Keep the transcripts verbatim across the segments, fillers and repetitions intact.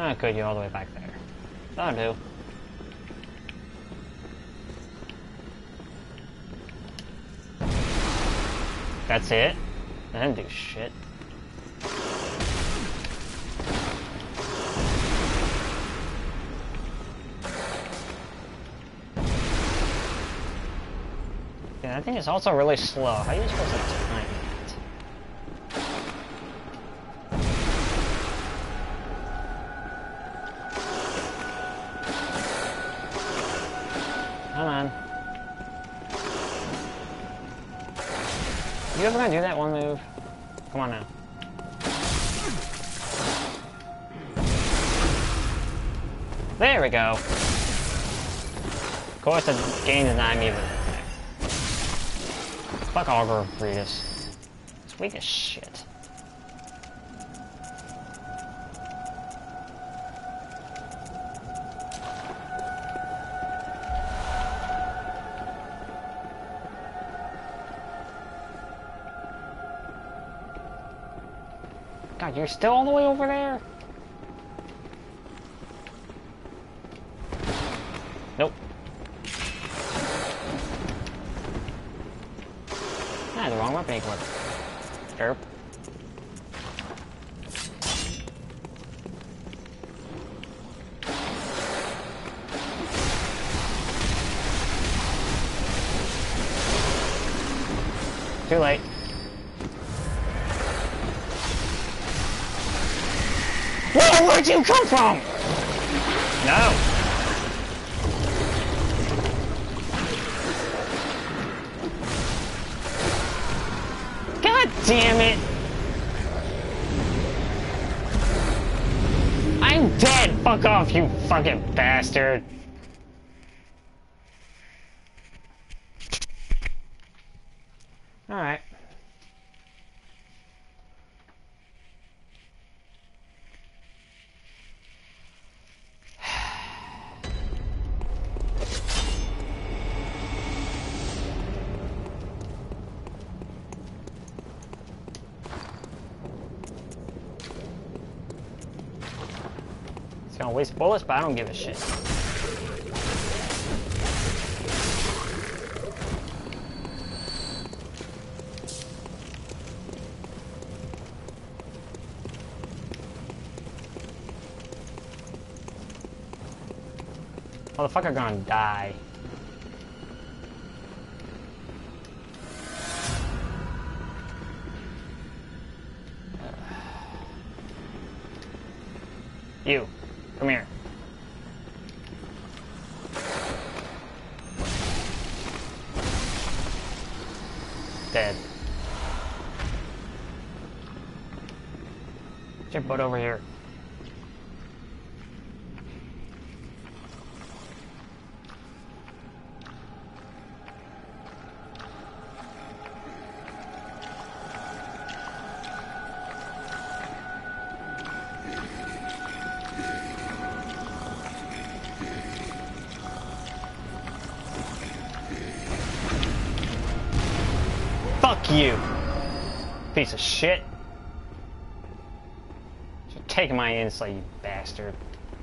Oh, good, you're all the way back there. That'll do. That's it? I didn't do shit. Yeah, I think it's also really slow. How are you supposed to time that? Come on. You ever gonna do that one move? Come on now. There we go. Of course, the game does not even. Fuck Augur Breedus. It's weak as shit. God, you're still all the way over there? Nope. Ah, the wrong weapon equipped. Derp. Too late. Whoa, where'd you come from? No. God damn it. I'm dead. Fuck off, you fucking bastard. Alright. It's gonna waste bullets, but I don't give a shit. Motherfucker gonna die. You, come here. Dead. Get your butt over here. Fuck you, piece of shit. You're taking my insight, you bastard.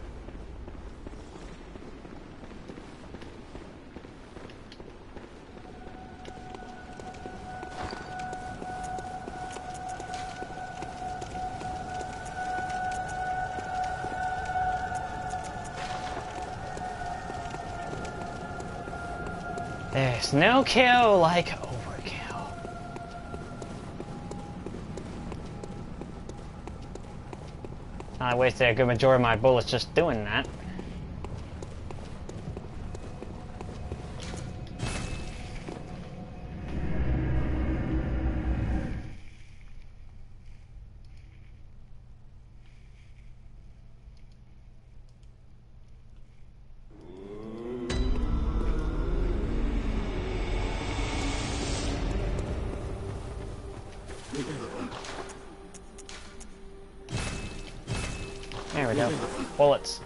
There's no kill like overkill. I wasted a good majority of my bullets just doing that. There we go. Bullets.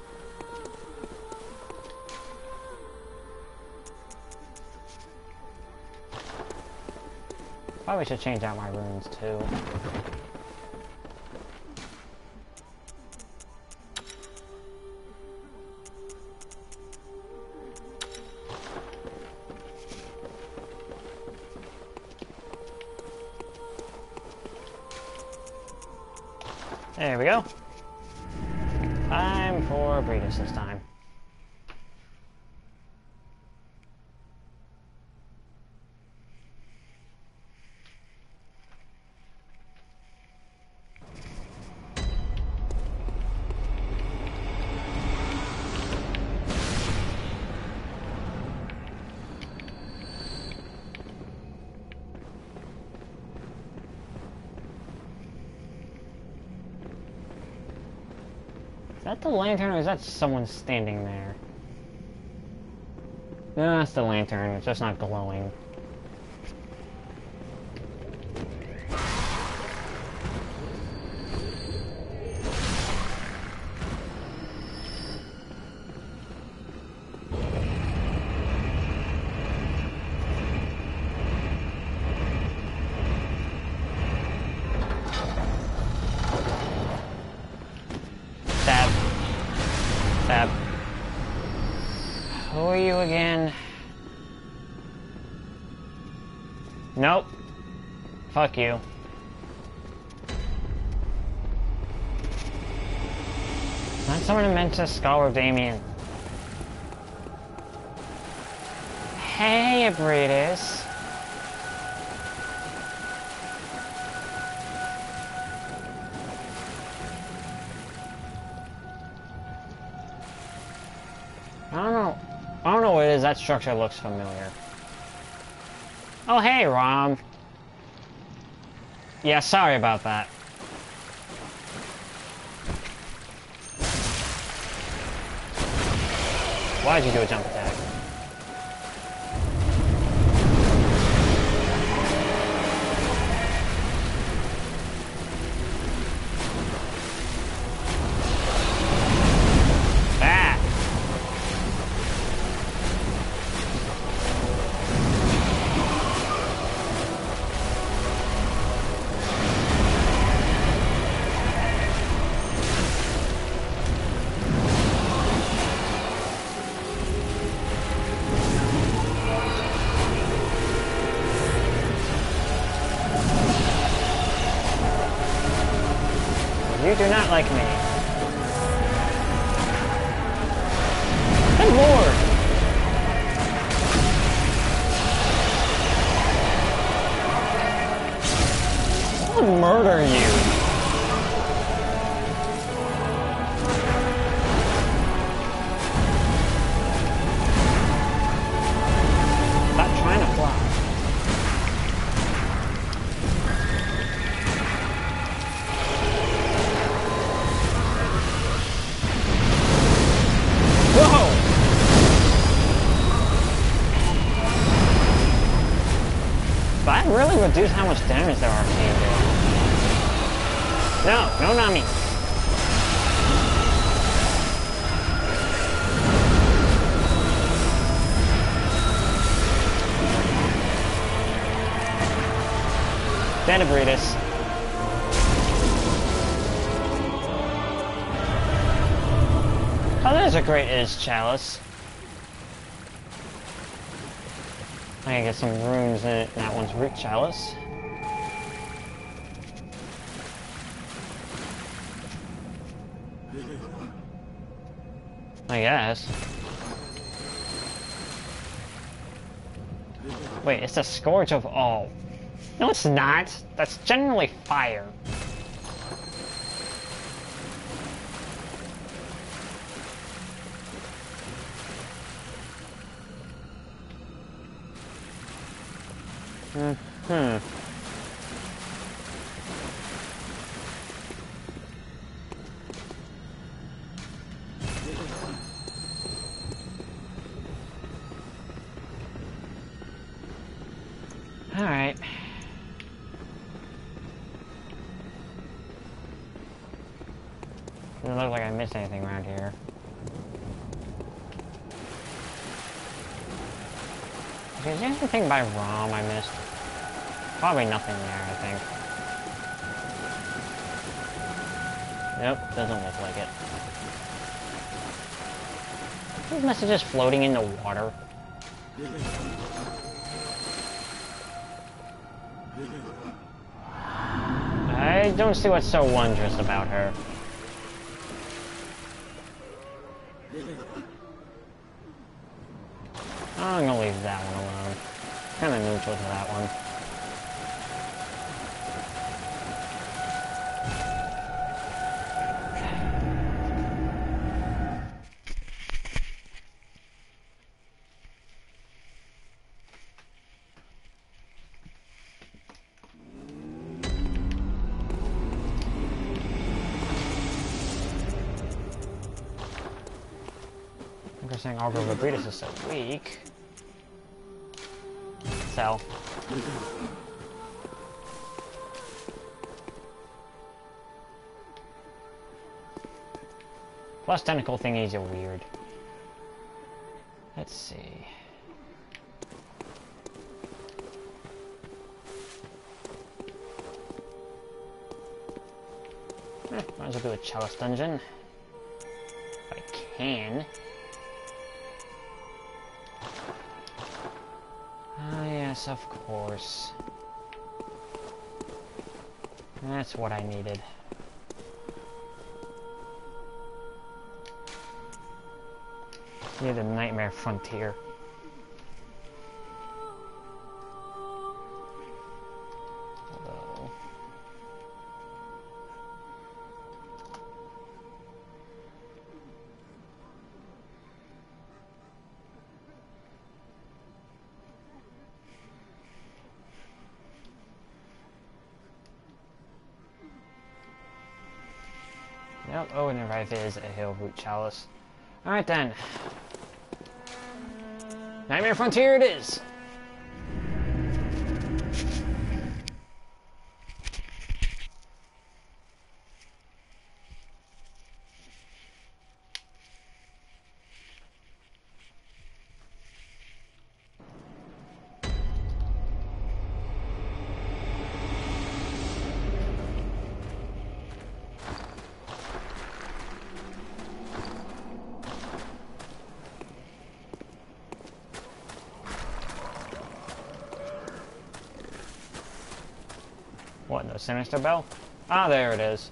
Probably should change out my runes too. There we go. Time for Breedis this time. Is that the lantern, or is that someone standing there? No, that's the lantern. It's just not glowing. Who are you again? Nope. Fuck you. Not someone who meant to Scholar Damien. Hey, Breedis. I don't know. I don't know what it is. That structure looks familiar. Oh, hey, Rom. Yeah, sorry about that. Why'd you do a jump attack? You do not like me. Good lord! I'll murder you. Stop trying to fly. That really reduced how much damage there are being did. No, no Nami. Dead Breedis. Oh, there's a great Is Chalice. I can get some runes in it. That one's Root Chalice. I guess. Wait, it's the Scourge of All. No, it's not. That's generally fire. Hmm. All right. Doesn't look like I missed anything around here. Is there anything by Rom I missed? Probably nothing there, I think. Nope, doesn't look like it. These messages floating in the water. I don't see what's so wondrous about her. I'm gonna leave that one alone. Kinda neutral to that one. Saying Augur Vibridus is so weak. So. Plus tentacle thingies are weird. Let's see. Eh, might as well do a Chalice dungeon. If I can. Ah, yes, of course. That's what I needed. Near the Nightmare Frontier. Hello. Yep, oh, and the right is a Hill Root Chalice. Alright then. Nightmare Frontier it is! What, no Sinister Bell? Ah, there it is.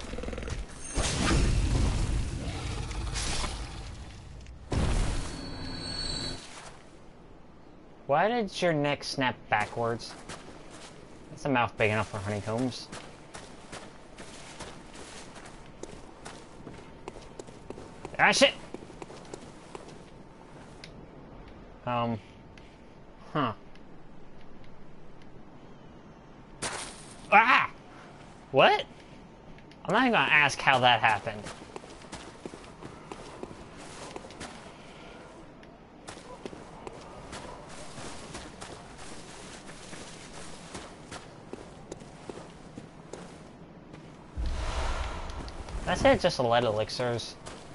Why did your neck snap backwards? That's a mouth big enough for honeycombs. Ah, shit! Um... Huh. Ah! What? I'm not even gonna ask how that happened. That's it, just lead elixirs.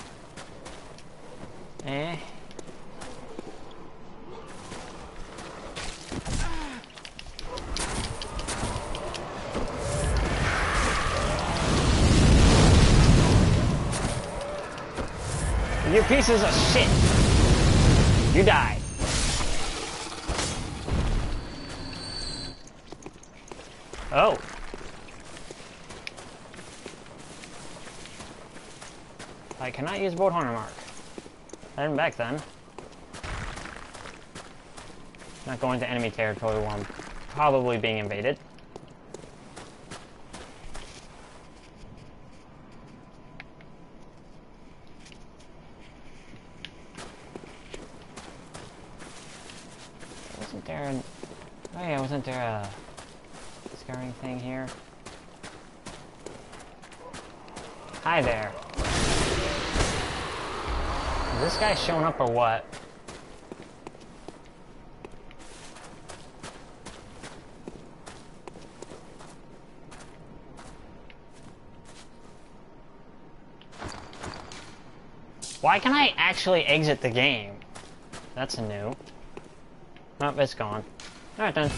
Eh. You pieces of shit! You die. Oh. I cannot use Bolt Hunter Mark. I didn't back then. Not going to enemy territory while I'm probably being invaded. Wasn't there an... Oh yeah, wasn't there a scouring thing here? Hi there. Is this guy showing up or what? Why can I actually exit the game? That's new. Oh, it's gone. Alright then.